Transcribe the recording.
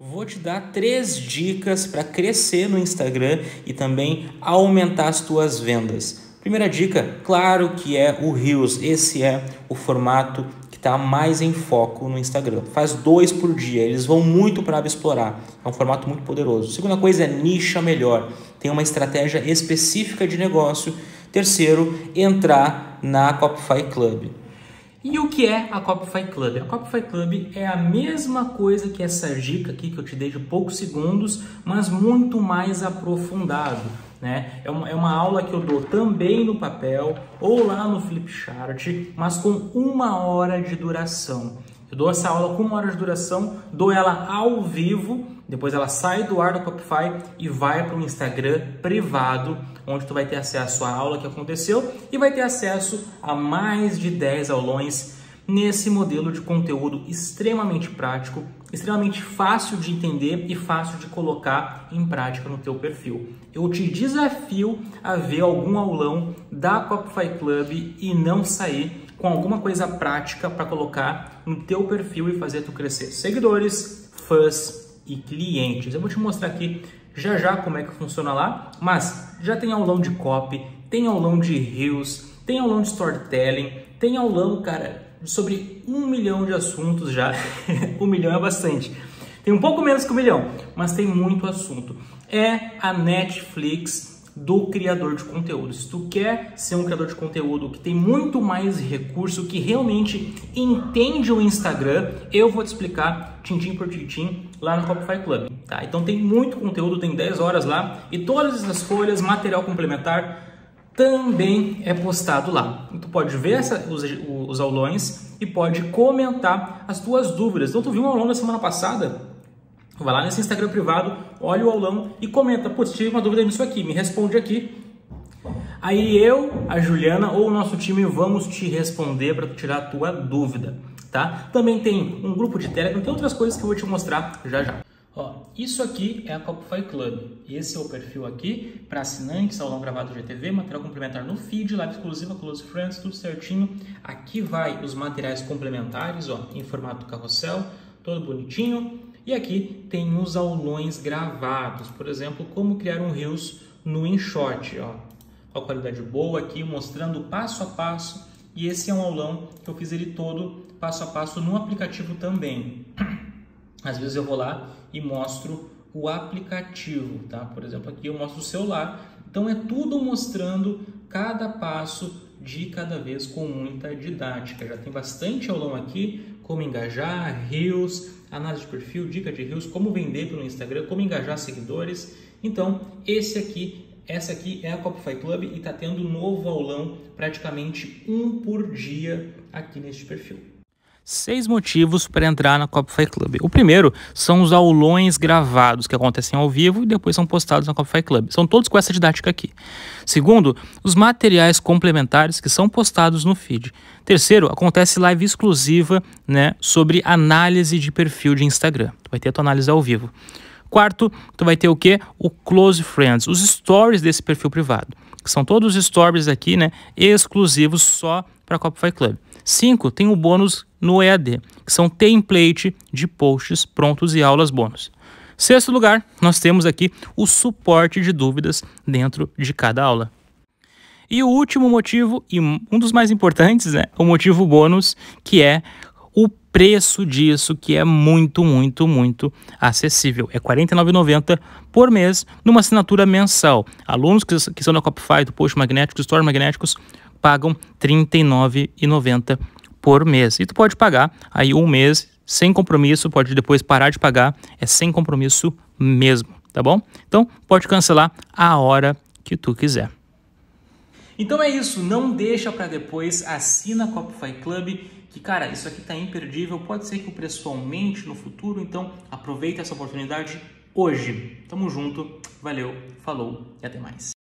Vou te dar 3 dicas para crescer no Instagram e também aumentar as tuas vendas. Primeira dica, claro que é o Reels. Esse é o formato que está mais em foco no Instagram. Faz 2 por dia, eles vão muito para explorar. É um formato muito poderoso. Segunda coisa é nicha melhor. Tem uma estratégia específica de negócio. Terceiro, entrar na Copify Club. E o que é a Copify Club? A Copify Club é a mesma coisa que essa dica aqui que eu te dei de poucos segundos, mas muito mais aprofundado, né? É uma aula que eu dou também no papel ou lá no Flipchart, mas com 1 hora de duração. Eu dou essa aula com 1 hora de duração, dou ela ao vivo, depois ela sai do ar da Copify e vai para o Instagram privado, onde tu vai ter acesso à aula que aconteceu e vai ter acesso a mais de 10 aulões nesse modelo de conteúdo extremamente prático, extremamente fácil de entender e fácil de colocar em prática no teu perfil. Eu te desafio a ver algum aulão da Copify Club e não sair com alguma coisa prática para colocar no teu perfil e fazer tu crescer seguidores, fãs e clientes. Eu vou te mostrar aqui já como é que funciona lá, mas já tem aulão de copy, tem aulão de Reels, tem aulão de storytelling, tem aulão, cara, sobre 1 milhão de assuntos já. 1 milhão é bastante. Tem um pouco menos que 1 milhão, mas tem muito assunto. É a Netflix do criador de conteúdo. Se tu quer ser um criador de conteúdo que tem muito mais recurso, que realmente entende o Instagram, eu vou te explicar tintim por tintim lá no Copify Club, tá? Então tem muito conteúdo, tem 10 horas lá e todas essas folhas, material complementar também é postado lá. Tu pode ver os aulões e pode comentar as tuas dúvidas. Então tu viu um aulão da semana passada? Vai lá nesse Instagram privado, olha o aulão e comenta, putz, tive uma dúvida nisso aqui, me responde aqui. Aí eu, a Juliana ou o nosso time vamos te responder para tirar a tua dúvida, tá? Também tem um grupo de Telegram, tem outras coisas que eu vou te mostrar já. Ó, isso aqui é a Copify Club. Esse é o perfil aqui para assinantes, aulão gravado de GTV, material complementar no feed, live exclusiva, close friends, tudo certinho. Aqui vai os materiais complementares, ó, em formato carrossel, todo bonitinho. E aqui tem os aulões gravados, por exemplo, como criar um Reels no InShot, ó, com a qualidade boa aqui, mostrando passo a passo. E esse é um aulão que eu fiz ele todo passo a passo no aplicativo também. Às vezes eu vou lá e mostro o aplicativo, tá? Por exemplo, aqui eu mostro o celular. Então é tudo mostrando cada passo de cada vez com muita didática. Já tem bastante aulão aqui, como engajar, Reels, análise de perfil, dica de Reels, como vender pelo Instagram, como engajar seguidores. Então, essa aqui é a Copify Club e está tendo um novo aulão, praticamente 1 por dia aqui neste perfil. 6 motivos para entrar na Copify Club. O primeiro são os aulões gravados que acontecem ao vivo e depois são postados na Copify Club. São todos com essa didática aqui. Segundo, os materiais complementares que são postados no feed. Terceiro, acontece live exclusiva, né, sobre análise de perfil de Instagram. Tu vai ter a tua análise ao vivo. Quarto, tu vai ter o quê? O Close Friends, os stories desse perfil privado. Que são todos os stories aqui, né, exclusivos só para a Copify Club. 5, tem o bônus no EAD, que são template de posts prontos e aulas bônus. 6º lugar, nós temos aqui o suporte de dúvidas dentro de cada aula. E o último motivo, e um dos mais importantes, né, o motivo bônus, que é o preço disso, que é muito acessível. É R$ 49,90 por mês, numa assinatura mensal. Alunos que são da Copify, do Post Magnético, do Story Magnéticos, pagam R$ 39,90 por mês. E tu pode pagar aí 1 mês sem compromisso, pode depois parar de pagar, é sem compromisso mesmo, tá bom? Então, pode cancelar a hora que tu quiser. Então é isso, não deixa para depois, assina a Copify Club, que cara, isso aqui tá imperdível, pode ser que o preço aumente no futuro, então aproveita essa oportunidade hoje. Tamo junto, valeu, falou e até mais.